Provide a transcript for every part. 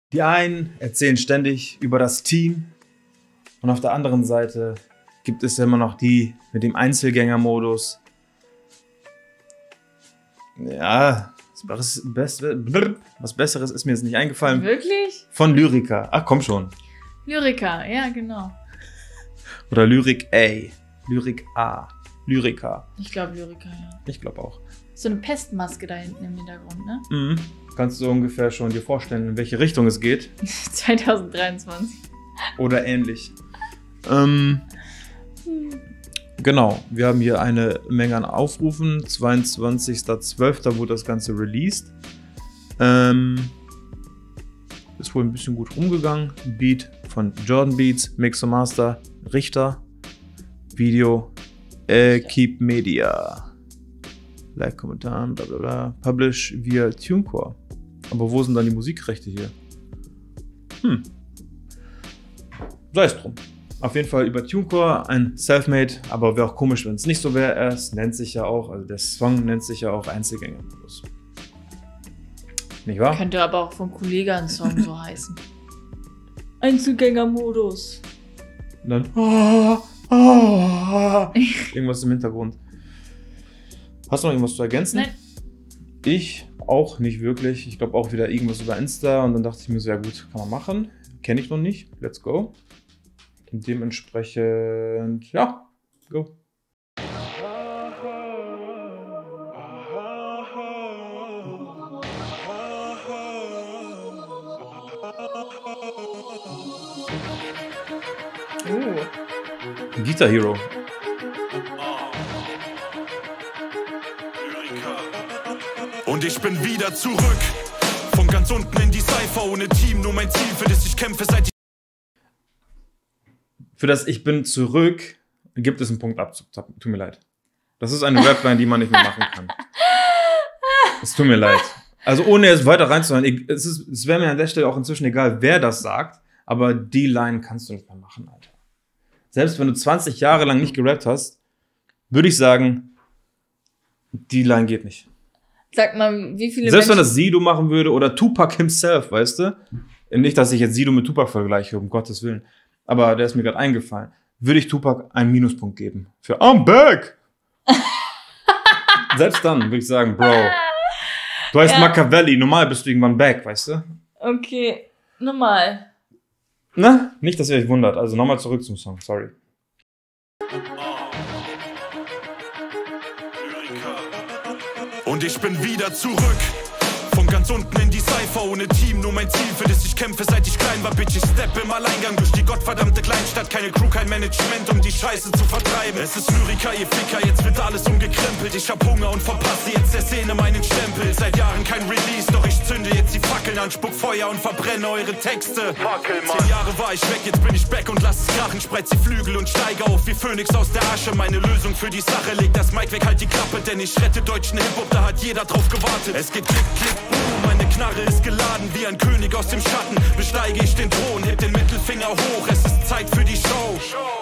Die einen erzählen ständig über das Team und auf der anderen Seite gibt es immer noch die mit dem Einzelgängermodus. Ja, was Besseres ist mir jetzt nicht eingefallen. Wirklich? Von Lyrica. Ach, komm schon. Lyrica, ja, genau. Oder Lyrik A. Lyrik A. Lyrica. Ich glaube Lyrica, ja. Ich glaube auch. So eine Pestmaske da hinten im Hintergrund, ne? Mhm. Kannst du ungefähr schon dir vorstellen, in welche Richtung es geht? 2023. Oder ähnlich. Genau, wir haben hier eine Menge an Aufrufen. 22.12. wurde das Ganze released. Ist wohl ein bisschen gut rumgegangen. Beat von Jordan Beats, Mix und Master, Richter. Video, Keep Media. Like, Kommentar, bla bla bla. Publish via TuneCore. Aber wo sind dann die Musikrechte hier? Sei es drum. Auf jeden Fall über TuneCore, ein Selfmade, aber wäre auch komisch, wenn es nicht so wäre. Es nennt sich ja auch, also der Song nennt sich ja auch Einzelgängermodus. Nicht wahr? Könnte aber auch von Kollega ein Song so heißen. Einzelgängermodus. Und dann irgendwas im Hintergrund. Hast du noch irgendwas zu ergänzen? Nein. Ich auch nicht wirklich. Ich glaube auch wieder irgendwas über Insta und dann dachte ich mir so, ja gut, kann man machen. Kenne ich noch nicht. Let's go. Und dementsprechend, ja, go. Guitar Hero. Und ich bin wieder zurück. Von ganz unten in die Cypher ohne Team. Nur mein Ziel, für das ich kämpfe, seit ich... Für das Ich bin zurück gibt es einen Punktabzug. Tut mir leid. Das ist eine Rapline, die man nicht mehr machen kann. Es tut mir leid. Also ohne jetzt weiter reinzuhören. Es wäre mir an der Stelle auch inzwischen egal, wer das sagt. Aber die Line kannst du nicht mehr machen, Alter. Selbst wenn du 20 Jahre lang nicht gerappt hast, würde ich sagen, die Line geht nicht. Sag mal, wie viele Selbst wenn Menschen... das Sido machen würde oder Tupac himself, weißt du? Nicht, dass ich jetzt Sido mit Tupac vergleiche, um Gottes Willen. Aber der ist mir gerade eingefallen. Würde ich Tupac einen Minuspunkt geben. Für I'm back! Selbst dann würde ich sagen, Bro, du heißt Machiavelli, normal bist du irgendwann back, weißt du? Okay, normal. Na, nicht, dass ihr euch wundert. Also nochmal zurück zum Song, sorry. Und ich bin wieder zurück. Von ganz unten in die Cypher ohne Team. Nur mein Ziel, für das ich kämpfe, seit ich klein war. Bitch, ich step im Alleingang durch die gottverdammte Kleinstadt. Keine Crew, kein Management, um die Scheiße zu vertreiben. Es ist Lyrica, ihr Ficker, jetzt wird alles umgekrempelt. Ich hab Hunger und verpasse jetzt der Szene meinen Stempel. Seit Jahren kein Release, doch ich zünde jetzt die Fackeln an. Spuck Feuer und verbrenne eure Texte. 10 Jahre war ich weg, jetzt bin ich back und lass es krachen. Spreiz die Flügel und steige auf wie Phönix aus der Asche. Meine Lösung für die Sache, leg das Mic weg, halt die Klappe. Denn ich rette deutschen Hip-Hop, da hat jeder drauf gewartet. Es geht klick, klick, boom, meine Knarre ist geladen wie ein König aus dem Schatten. Besteige ich den Thron, heb den Mittelfinger hoch, es ist Zeit für die Show.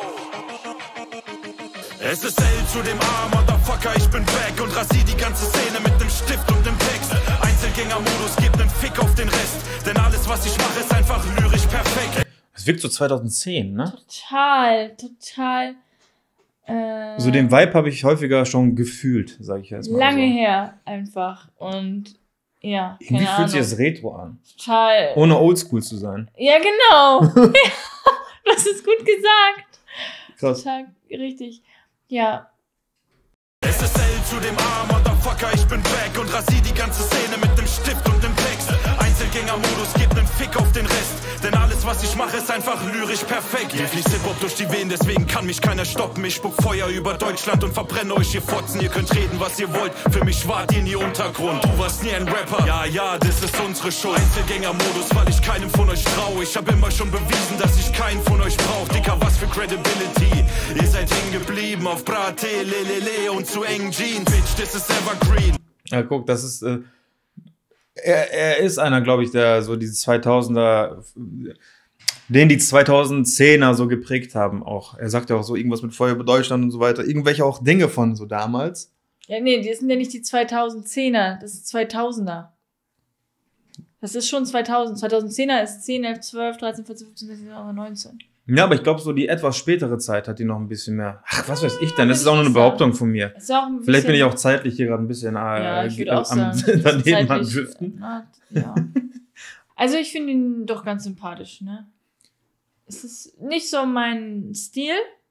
Es ist L zu dem A, Motherfucker, ich bin back und rasier die ganze Szene mit nem Stift und nem Text. Einzelgängermodus, gebt nen Fick auf den Rest, denn alles, was ich mache, ist einfach lyrisch perfekt. Das wirkt so 2010, ne? Total. So den Vibe habe ich häufiger schon gefühlt, sage ich jetzt mal. Lange so. her einfach und ja, Irgendwie keine fühlt Ahnung. sich das Retro an. Total. Ohne Oldschool zu sein. Ja, genau. Du hast es gut gesagt. Krass. Total richtig. Ja. Es ist L zu dem A, Motherfucker, ich bin back und rasier die ganze Szene mit nem Stift und nem Text. Einzelgängermodus, gebt nen Fick auf den Rest, denn alles, was ich mache, ist einfach lyrisch perfekt. Mir fließt Hip-Hop durch die Venen, deswegen kann mich keiner stoppen. Ich spuck Feuer über Deutschland und verbrenne euch, ihr Fotzen. Ihr könnt reden, was ihr wollt, für mich wart ihr nie Untergrund. Du warst nie ein Rapper, ja, das ist unsere Schuld. Einzelgängermodus, weil ich keinem von euch trau. Ich hab immer schon bewiesen, dass ich keinen von euch brauch. Dicker, was für Credibility. Ihr seid hängen geblieben auf Brate, Lelele und zu engen Jeans. Bitch, das ist evergreen. Ja, guck, das ist... Er ist einer, glaube ich, der so diese 2000er, den die 2010er so geprägt haben auch. Er sagt ja auch so irgendwas mit Feuer über Deutschland und so weiter. Irgendwelche auch Dinge von so damals. Ja, nee, die sind ja nicht die 2010er, das ist 2000er. Das ist schon 2000. 2010er ist 10, 11, 12, 13, 14, 15, 16, 17, 19. Ja, aber ich glaube, so die etwas spätere Zeit hat die noch ein bisschen mehr. Ach, was weiß ich denn? Das ist auch nur eine Behauptung von mir. Ist auch ein Vielleicht bin ich bisschen- auch zeitlich hier gerade ein bisschen ich würde auch sagen, daneben am zeitlich, Driften. ja. Also ich finde ihn doch ganz sympathisch, ne? Es ist nicht so mein Stil,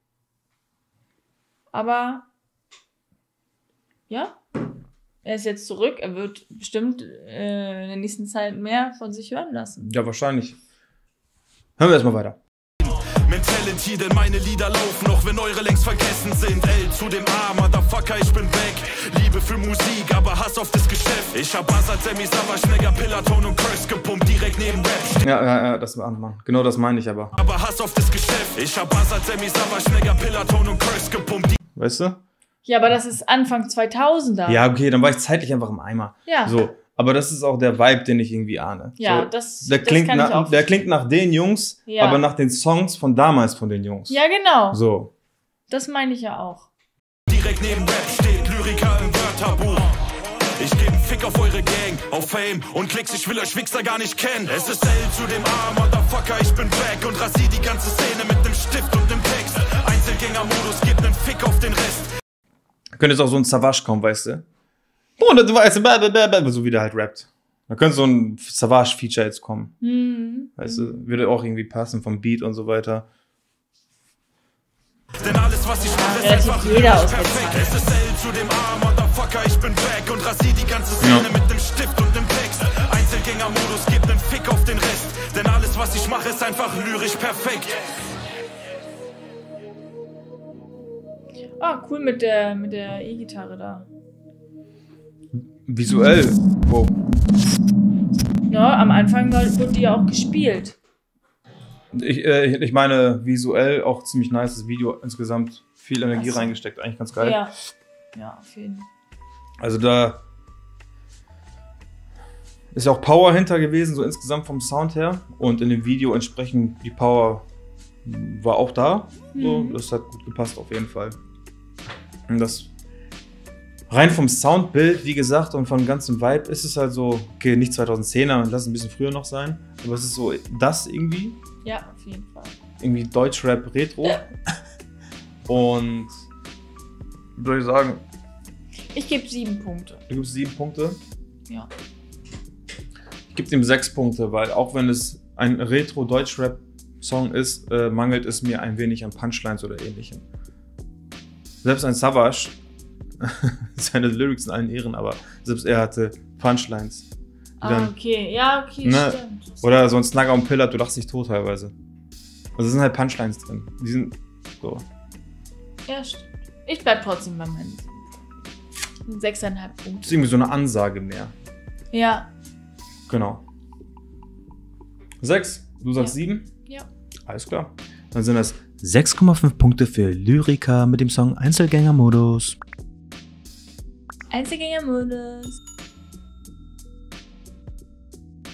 aber ja, er ist jetzt zurück. Er wird bestimmt in der nächsten Zeit mehr von sich hören lassen. Ja, wahrscheinlich. Hören wir erstmal weiter. Mentality, denn meine Lieder laufen, auch wenn eure längst vergessen sind. L zu dem A, Motherfucker, ich bin back. Liebe für Musik, aber Hass auf das Geschäft. Ich hab Bass als Sammy Savage, Nigga, Pillaton und Curse gepumpt, direkt neben Rap. Ja, das war Mann. Genau das meine ich aber. Aber Hass auf das Geschäft. Ich hab Bass als Sammy Savage, Nigga, Pillaton und Curse gepumpt. Weißt du? Ja, aber das ist Anfang 2000er. Ja, okay, dann war ich zeitlich einfach im Eimer. Ja. So, aber das ist auch der Vibe, den ich irgendwie ahne. Ja, so, das der klingt kann ich nach, auch der klingt nach den Jungs, Ja. aber nach den Songs von damals von den Jungs. Ja, genau. So. Das meine ich ja auch. Direkt neben Rap steht Lyriker im Wörterbuch. Ich geb einen Fick auf eure Gang, auf Fame und Klicks, ich will euch Wichser gar nicht kennen. Es ist L zu dem A, Motherfucker, ich bin back und rasier die ganze Szene mit nem Stift und nem Text. Einzelgänger-Modus, gib nen Fick auf den Rest. Könnte jetzt auch so ein Savage kommen, weißt du? Bruder, du weißt, so wie der halt rappt. Da könnte so ein Savage-Feature jetzt kommen. Weißt du, würde auch irgendwie passen vom Beat und so weiter. Denn alles, was ich mache, ist relativ einfach jeder aus der perfekt. Zeit. Es ist L zu dem A, Motherfucker, ich bin back und rasier die ganze Szene Ja. mit nem Stift und nem Text. Einzelgänger-Modus, gib nen Fick auf den Rest. Denn alles, was ich mache, ist einfach lyrisch perfekt. Ah, cool mit der E-Gitarre da. Visuell. Wow. Ja, am Anfang wurde die ja auch gespielt. Ich meine, visuell auch ziemlich nice. Das Video insgesamt viel Energie Ach so. reingesteckt. Eigentlich ganz geil. Ja. Ja, auf jeden Fall. Also da ist ja auch Power hinter gewesen, so insgesamt vom Sound her. Und in dem Video entsprechend die Power war auch da. So, das hat gut gepasst auf jeden Fall. Und das rein vom Soundbild, wie gesagt, und von ganzem Vibe ist es halt so, okay, nicht 2010er, lass es ein bisschen früher noch sein. Aber es ist so das irgendwie. Ja, auf jeden Fall. Irgendwie Deutschrap Retro. Und wie soll ich sagen, Ich gebe 7 Punkte. du gibst 7 Punkte. Ja. Ich gebe ihm 6 Punkte, weil auch wenn es ein Retro-Deutschrap-Song ist, mangelt es mir ein wenig an Punchlines oder ähnlichem. Selbst ein Savage, seine Lyrics in allen Ehren, aber selbst er hatte Punchlines. Die dann, Okay. Ja, okay, Ne, stimmt. oder so ein Snugger und Pillard, du lachst dich tot teilweise. Also es sind halt Punchlines drin. Die sind so. Ja, stimmt. Ich bleib trotzdem bei meinen 6,5 Das Punkte. ist irgendwie so eine Ansage mehr. Ja. Genau. 6, du sagst Ja. 7? Ja. Alles klar. Dann sind das 6,5 Punkte für Lyriker mit dem Song Einzelgängermodus. Einzelgängermodus.